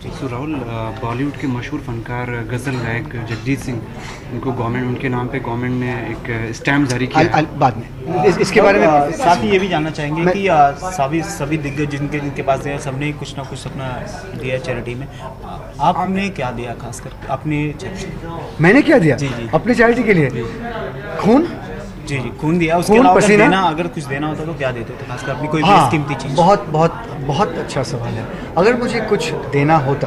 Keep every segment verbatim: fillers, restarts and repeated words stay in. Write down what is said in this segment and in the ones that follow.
सो राहुल, बॉलीवुड के मशहूर फनकार गज़ल गायक जगजीत सिंह, उनको गवर्नमेंट उनके नाम पे गवर्नमेंट ने एक स्टैम्प जारी किया। अल, अल, बाद में इस, इसके बारे में साथ ही ये भी जानना चाहेंगे कि आ, सभी सभी दिग्गज जिनके जिनके पास दिया सबने कुछ ना कुछ अपना दिया चैरिटी में। आपने क्या दिया खासकर अपनी चैरिटी? मैंने क्या दिया जी जी अपनी चैरिटी के लिए? खून। जी जी खून दिया। उसके खून, अलावा अगर पसीना? देना अगर कुछ देना होता तो क्या देते थे खासकर अपनी कोई हाँ, कीमती चीज़? बहुत बहुत बहुत अच्छा सवाल है। अगर मुझे कुछ देना होता,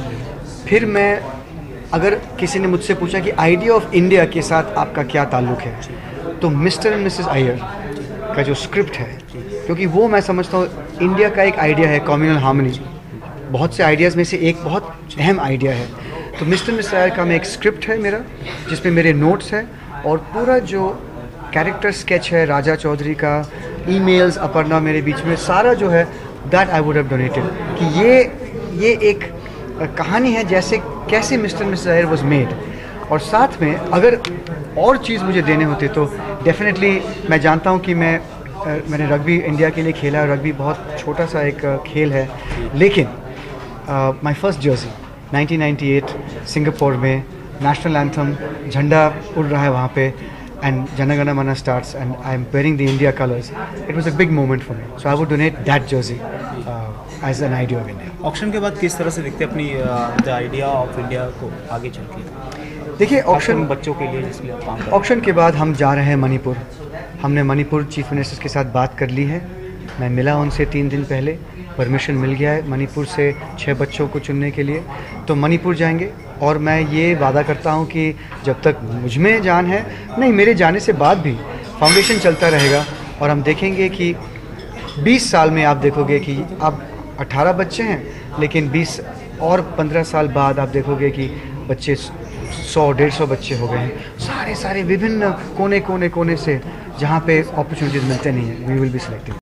फिर मैं, अगर किसी ने मुझसे पूछा कि आइडिया ऑफ इंडिया के साथ आपका क्या ताल्लुक़ है, तो मिस्टर एंड मिसेस अय्यर का जो स्क्रिप्ट है, क्योंकि वो मैं समझता हूँ इंडिया का एक आइडिया है, कम्युनल हार्मनी। बहुत से आइडियाज़ में से एक बहुत अहम आइडिया है। तो मिस्टर मिसेस अय्यर का मैं एक स्क्रिप्ट है मेरा, जिसमें मेरे नोट्स हैं और पूरा जो कैरेक्टर स्केच है राजा चौधरी का, ईमेल्स अपर्णा मेरे बीच में, सारा जो है that I would have donated. कि ये ये एक कहानी है जैसे कैसे Mr Mrs Iyer was made. और साथ में अगर और चीज़ मुझे देने होते तो डेफिनेटली, मैं जानता हूँ कि मैं मैंने रग्बी इंडिया के लिए खेला है। रग्बी बहुत छोटा सा एक खेल है, लेकिन my first jersey nineteen ninety eight Singapore में, नेशनल एंथम, झंडा उड़ रहा है वहाँ पे, and Jana Gana Mana starts and I'm wearing the India colors. It was a big moment for me. So I would donate that jersey uh, as an idea of India. Auction के बाद किस तरह से दिखते अपनी the idea of India को आगे चल के? देखिए, ऑक्शन बच्चों के लिए जिसके लिए आप काम कर रहे हैं। ऑक्शन के बाद हम जा रहे हैं मणिपुर। हमने मणिपुर चीफ मिनिस्टर के साथ बात कर ली है। मैं मिला उनसे तीन दिन पहले, परमिशन मिल गया है मणिपुर से छः बच्चों को चुनने के लिए। तो मणिपुर जाएंगे और मैं ये वादा करता हूँ कि जब तक मुझ में जान है, नहीं, मेरे जाने से बाद भी फाउंडेशन चलता रहेगा। और हम देखेंगे कि बीस साल में आप देखोगे कि अब अठारह बच्चे हैं, लेकिन बीस और पंद्रह साल बाद आप देखोगे कि बच्चे सौ डेढ़ सौ बच्चे हो गए हैं, सारे सारे विभिन्न कोने कोने कोने से, जहाँ पे अपॉर्चुनिटीज़ मिलते नहीं हैं। We will be selecting.